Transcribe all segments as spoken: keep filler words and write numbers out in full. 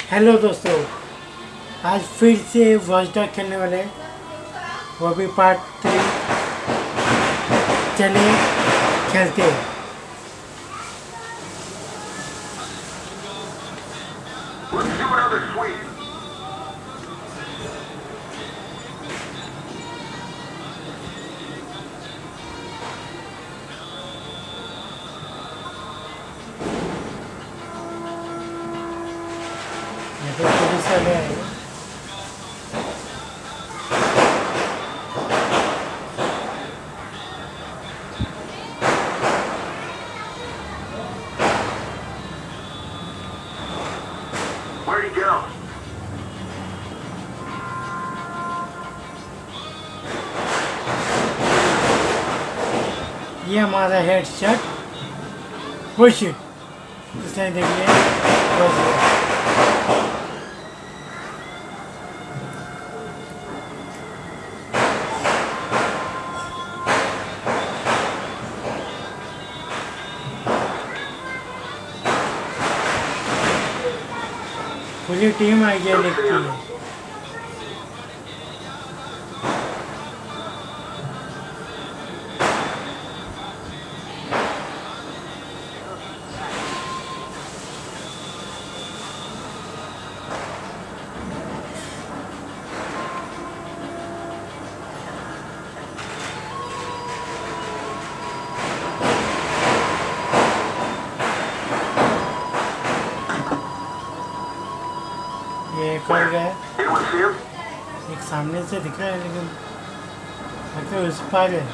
Hello दोस्तों, आज फिर से वॉचडॉग खेलने वाले हैं, वो भी पार्ट थ्री। चलिए खेलते हैं। ये तो पुलिस वाले आए। Where'd he go? ये हमारा हेड शॉट। वो शिट, इसने देख लिया। बस गया। पूरी टीम आई है लिखती है। ये एक और गया, Anyone see him? एक सामने से दिख रहा है लेकिन लगता है उस पार है।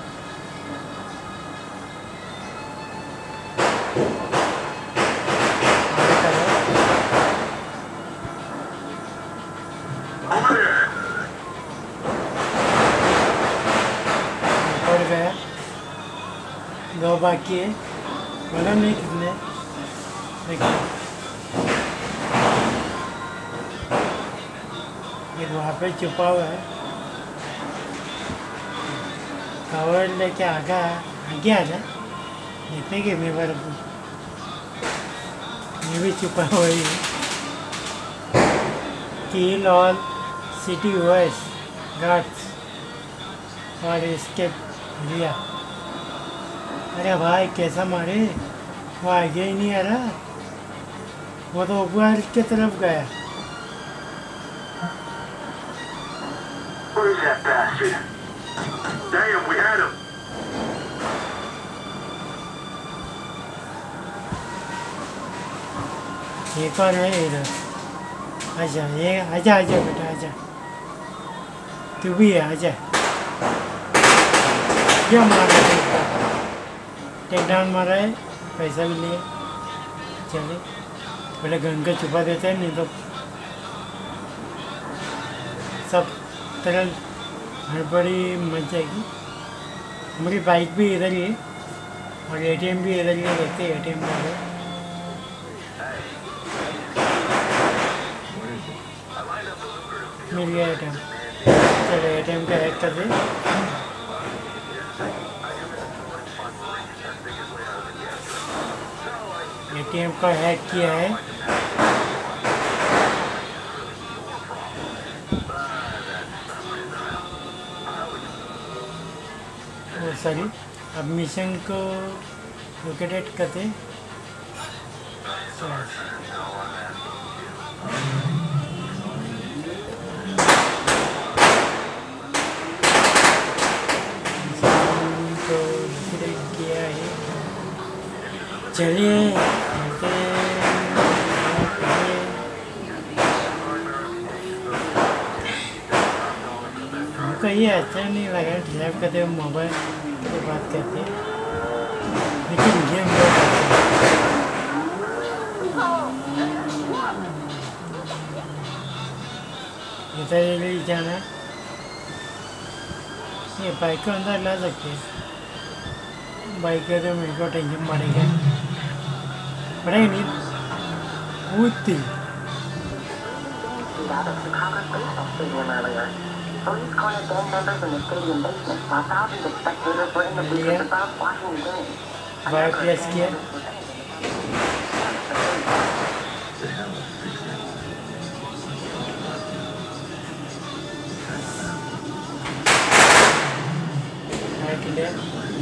Over there. एक और गया, दो बाकी है, मालूम नहीं कितने। देखिए एक वहाँ पे छुपा हुआ है, कवर लेके आगा आगे आ जा, देखते कि मैं बार ये भी छुपा हुआ ही है। Kill all city voice guards और एस्केप एरिया। अरे भाई कैसा मारे, वो आगे ही नहीं आ रहा, वो तो ऊपर की तरफ गया। Where's that bastard? Damn, we had him. एक और है इधर। आजा, ये आजा आजा बेटा आजा, तू भी है, आजा। क्या मारा है, टेक डाउन मारा है, पैसा भी लिया। चलिए पहले गन को छुपा देते हैं, नहीं तो सब तरह हड़बड़ी मच जाएगी। हमारी बाइक भी इधर ही है और एटीएम भी इधर ही है, देखते हैं एटीएम में है। मिल गया एटीएम, चलो एटीएम का हैक कर दे। एटीएम का हैक किया है। सॉरी, अब मिशन को लोकेटेट करते हैं। तो लोकेटेट किया है, चलिए चलते हमको ये अच्छा नहीं लगा ड्राइव करते हुए मोबाइल की बात करते हैं, लेकिन गेम बहुत इधर ही जाना है। ये बाइक को अंदर ला सकते हैं, बाइक के तो मेरे को टेंशन पड़ेगा पड़ेगा नहीं पूछती। Police cornered gang members in the stadium basement while thousands of spectators were in the bleachers above watching the game. Bike press किया, लेते हैं।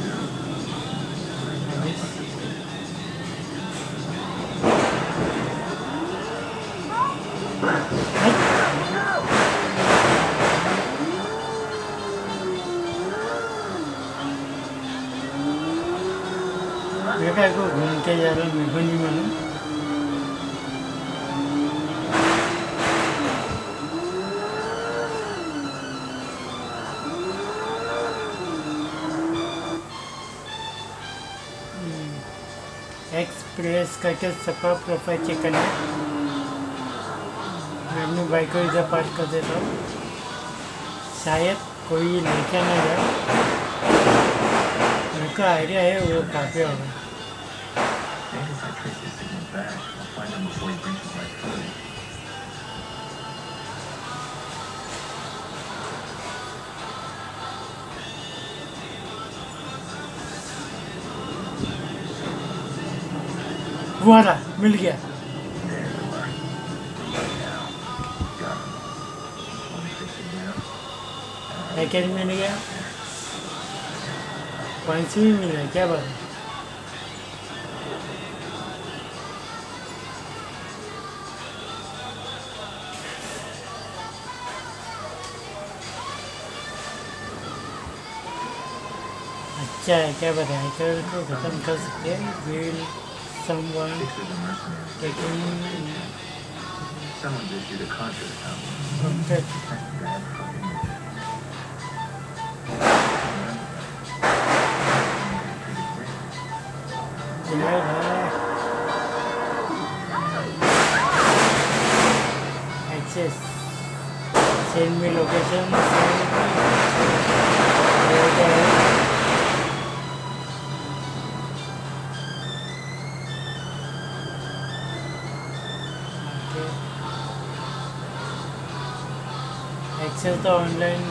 देखा को घूम के जा रहा हूँ, मेरे को नहीं मालूम। एक्सप्रेस करके सबका प्रोफाइल चेक करना है। मैं अपनी बाइक को इधर पार्क कर देता हूँ, शायद कोई लेके ना जाए। मेरे को आइडिया है वो काफ़ी होगा। वो रहा, मिल गया। पैकेज मिल गया, पॉइंट्स भी मिल गया। क्या बात है। अच्छा है, क्या बताया कर को खत्म कर सकते हैं। Will someone taking Someone's issued a contract out. Access. Send me location. Access the online.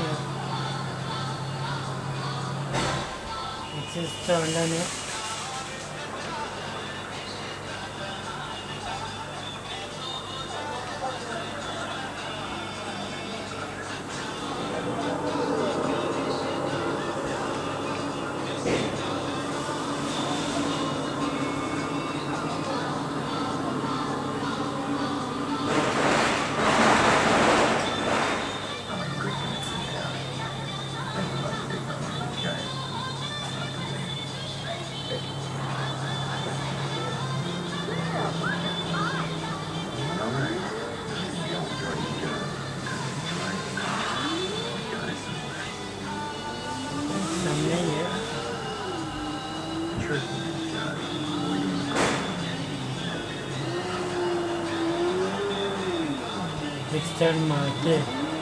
Access the online. Stern मार के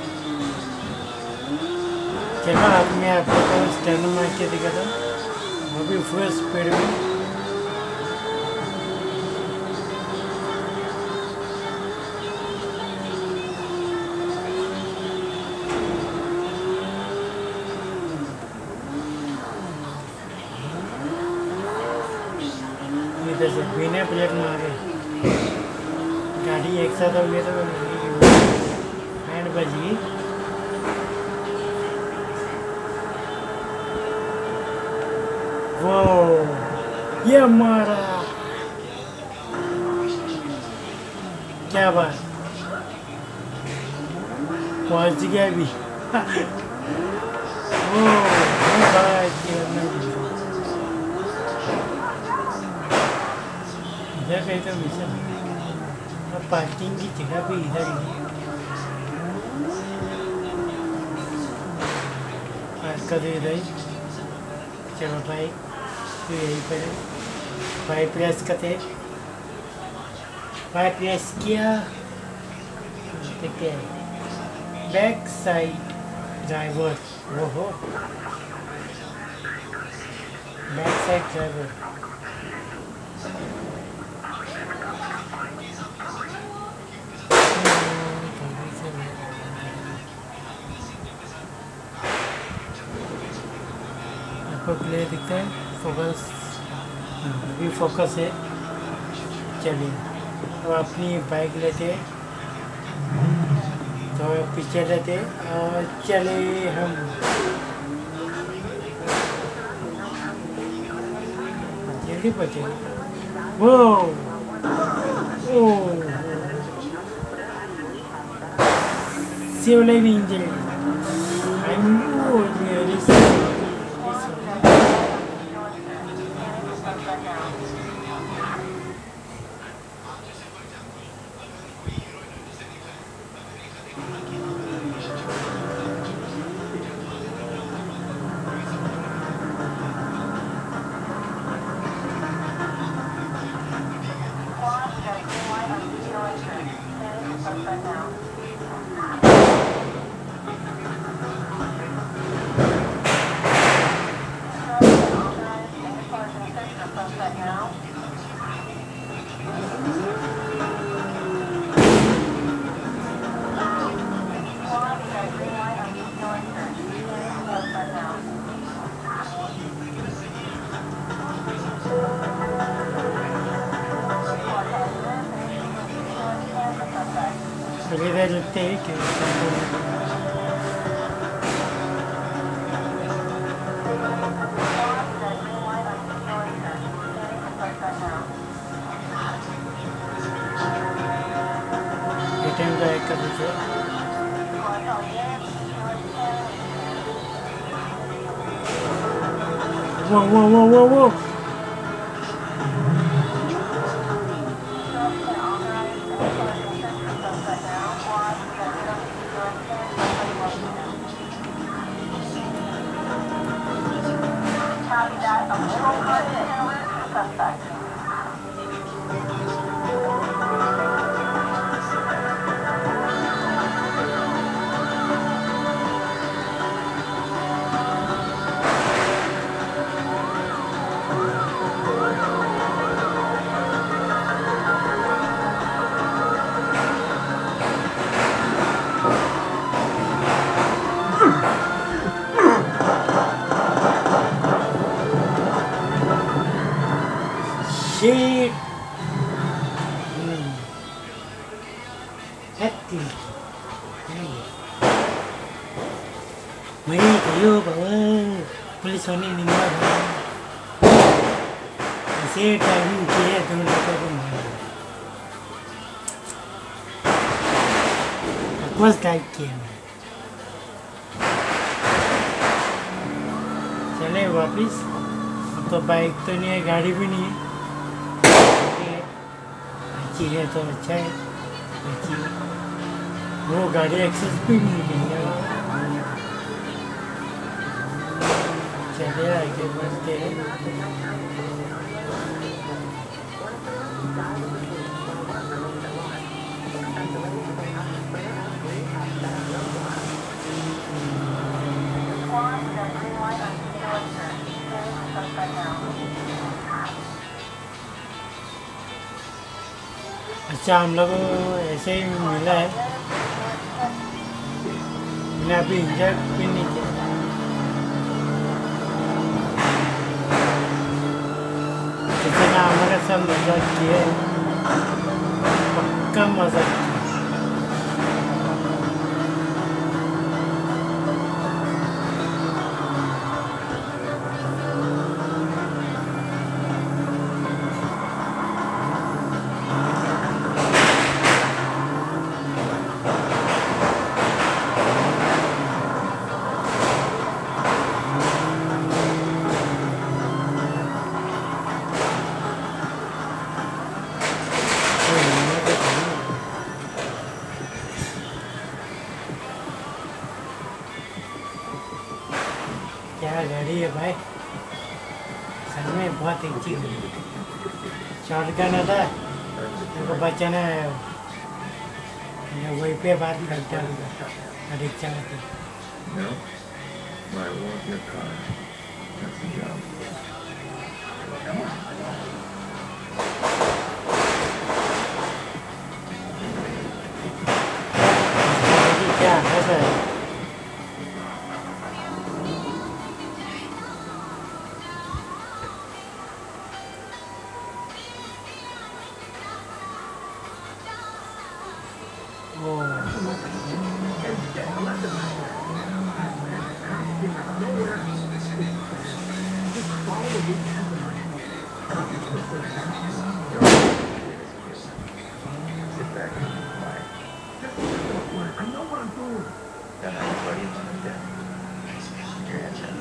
चला। अब मैं आपको स्टर्न मार के दिखा था, वो भी फुल स्पीड में। इधर से बिना प्लेट मारे गाड़ी एक साथ हो गया तो बजी। वो ये हमारा क्या बात, पहुंच गया भी। वो भाई इधर कहीं तो मिशन, पार्किंग की जगह भी इधर ही कर दे रही। चलो भाई तो यही पर भाई प्रेस करते, भाई प्रेस किया। ठीक है, बैक साइड ड्राइवर, वो हो बैक साइड ड्राइवर। आपको क्लियर दिखता है, फोकस अभी फोकस है। चलिए अब अपनी बाइक लेते, तो पीछे लेते और चले हम। जल्दी पहुंचे वो ओ सिवलाइन engine I know this Vedere il take return का एक कर दीजिए वो वो वो वो वो shit hmm hati mấy cái yêu bảo ơi police on ini mah sẽ time kia tu nak apa mah was like game चले वापस अब तो बाइक तो नहीं है गाड़ी भी नहीं है अच्छी है तो अच्छा है अच्छी वो गाड़ी एक्सेस भी नहीं देंगे चले आगे बढ़ते हैं अच्छा हम लोग ऐसे ही मिला है मैंने अभी इंजॉय भी नहीं किया जितना हमारे साथ मजाक किया है पक्का मजाक किया क्या गाड़ी है भाई सच में बहुत अच्छी हुई शॉर्ट गन था मेरे बचाना है वहीं पे बात करता हूँ रिक्शा में No, I want your car. That's the job. Come on. क्या है sir Oh. Sit back and be quiet. Just don't worry. I know what I'm doing. Then everybody's on the deck. Your hands up.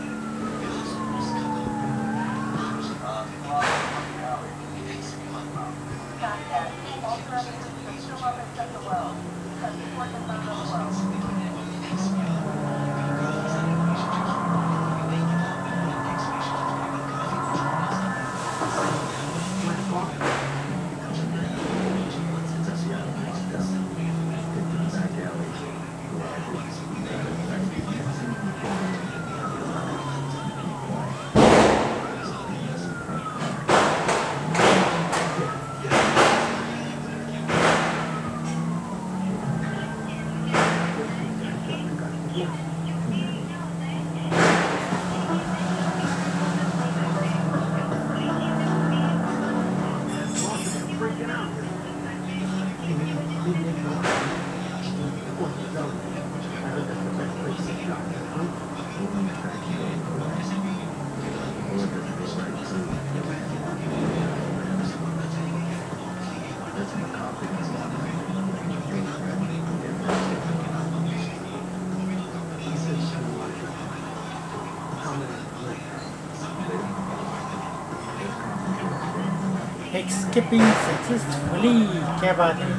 Escaping successfully. क्या बात है?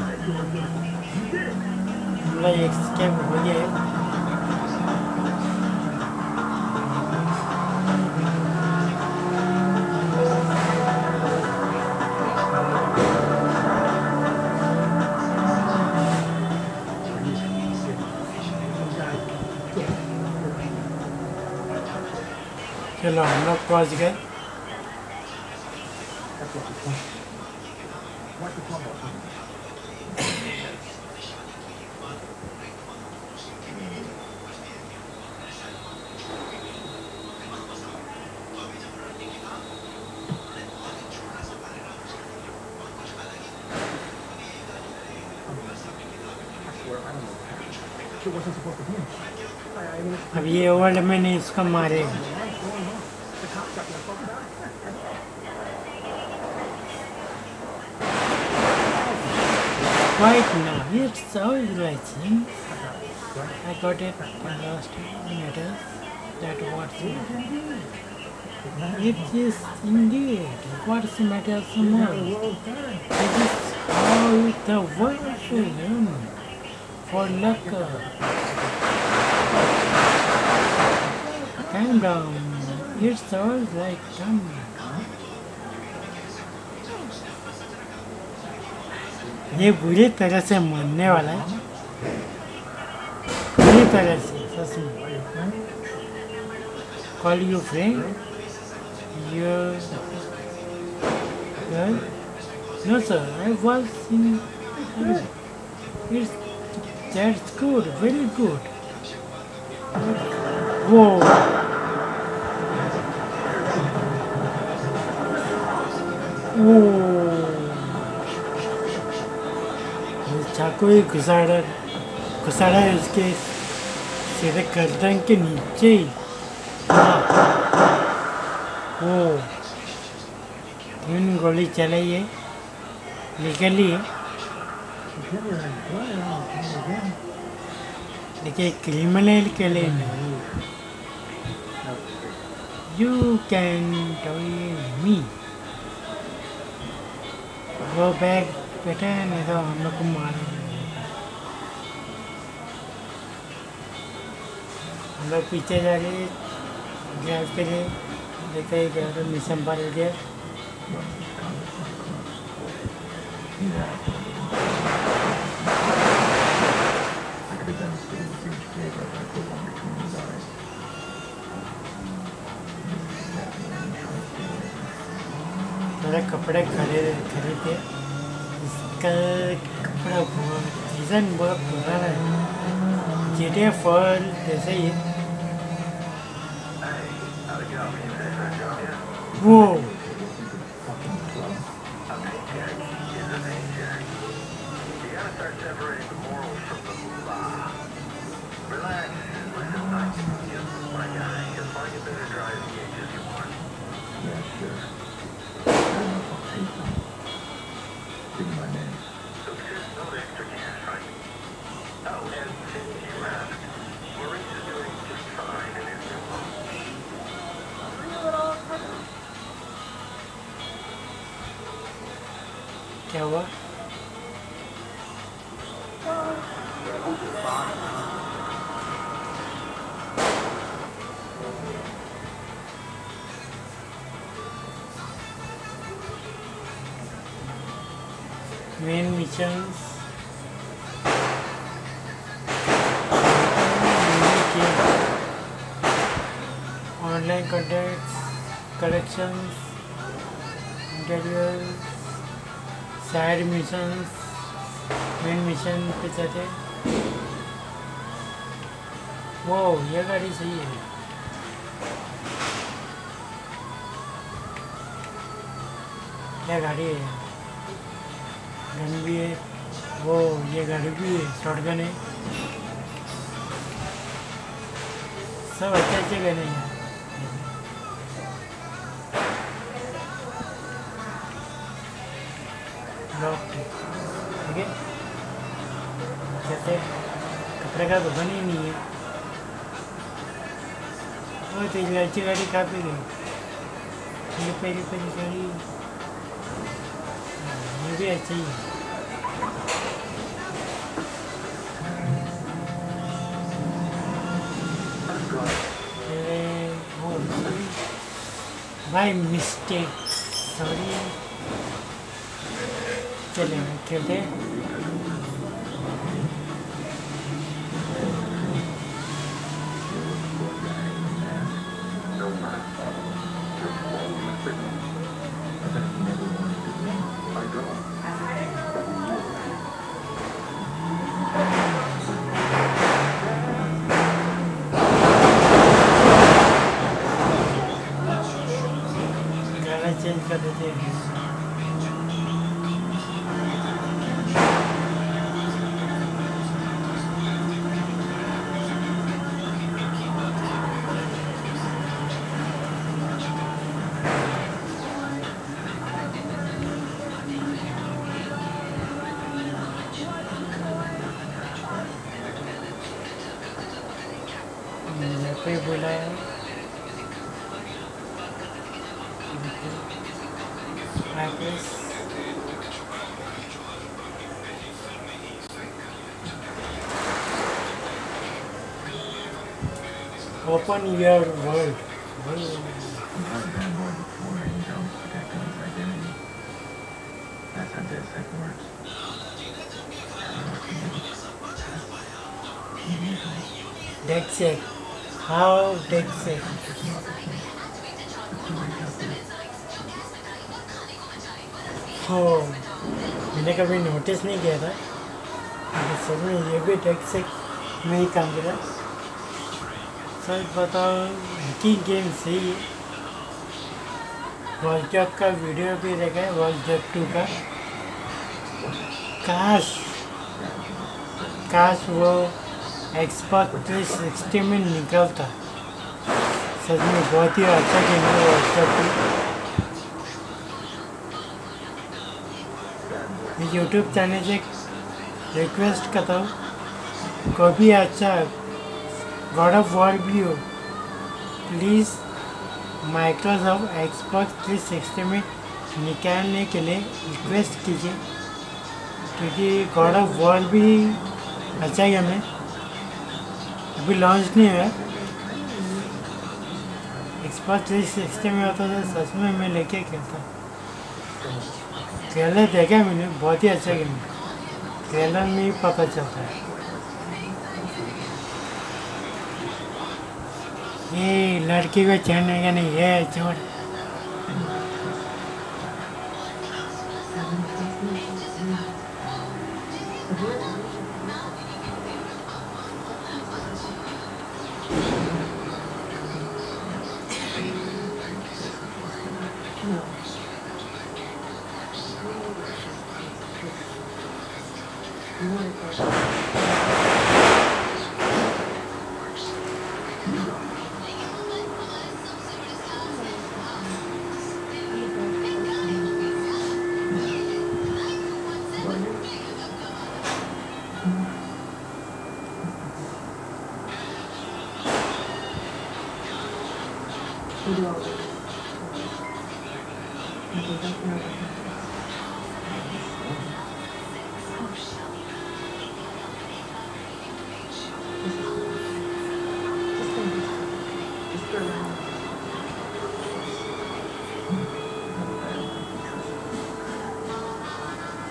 हमला escape हो गया है. चलो हम लोग पहुंच गए. अब ये वर्ल्ड में नहीं इसको मारेगा. Right now, it's always like him. I got it in last letters. That what's it? It is indeed what's the matter the most. It is how the world should learn for luck. Calm down. It's always like come. ये बुरी तरह से मरने वाला है. बुरी तरह से सच में. Call you friend? Your girl? No sir, I was in. It's that's good, very good. Whoa. Whoa. चाकू ही घुसाड़ा घुसाड़ा है उसके सीधे गर्दन के नीचे ही. वो तीन गोली चलाई है. निकली है. देखिए क्रिमिनल के लिए नहीं. You can toy me. Go back बेटा, नहीं तो हम लोग को मारेंगे. हम लोग पीछे जा रहे ड्राइव के लिए. देखा ही क्या तो मिशन पर हो गया. थोड़ा कपड़े खरीदे खरीदे. इसका कपड़ा बहुत डिज़ाइन बहुत पुराना है. जीटे फॉल जैसे ही. वो क्या हुआ? Main missions online contacts collections interviews side missions main mission पे चलते। वो ये गाड़ी सही है। क्या गाड़ी है? गन भी है। वो ये गाड़ी भी है, शॉटगन है। सब अच्छे अच्छे गन है। ठीक है, जैसे कपड़े का दुकान ही नहीं है। वो तो ये अच्छी गाड़ी कहाँ पे गई? ये पहली पहली गाड़ी ये भी अच्छी है। भाई मिस्टेक, सॉरी। चले खेलते हैं। गाना चेंज कर देते हैं। पे बोला है open your world. That's it. How that's it. Oh, मैंने कभी नोटिस नहीं किया था, लेकिन सच में ये भी टैक्स में ही काम करा। सच बताओ, की गेम सही है। वॉचडॉग का वीडियो भी देखा है, वॉचडॉग टू का। काश काश वो एक्सबॉक्स थ्री सिक्सटी में निकलता। सच में बहुत ही अच्छा गेम है वॉचडॉग टू। यूट्यूब चैनल से रिक्वेस्ट करता हूँ, कोई भी अच्छा गॉड ऑफ वॉर भी हो, please Microsoft Xbox three sixty में निकालने के लिए रिक्वेस्ट कीजिए, क्योंकि गॉड ऑफ वॉर भी अच्छा गेम है। अभी लॉन्च नहीं हुआ। एक्सबॉक्स थ्री सिक्सटी में होता तो सच में मैं लेके खेलता। ट्रेलर देखा मैंने, बहुत ही अच्छा गेम है। ट्रेलर में ही पता चलता है। ये लड़की को चढ़ने का नहीं है, छोड़।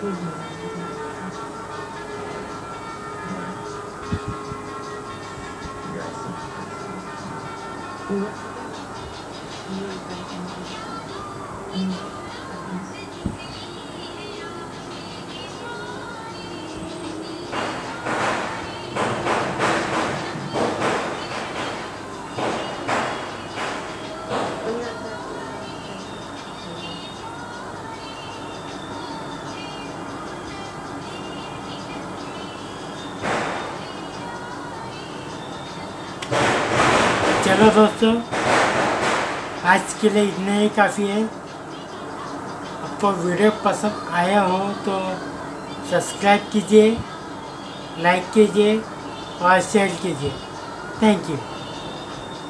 चलो दोस्तों, आज के लिए इतना ही काफ़ी है। आपको वीडियो पसंद आया हो तो सब्सक्राइब कीजिए, लाइक कीजिए और शेयर कीजिए। Thank you.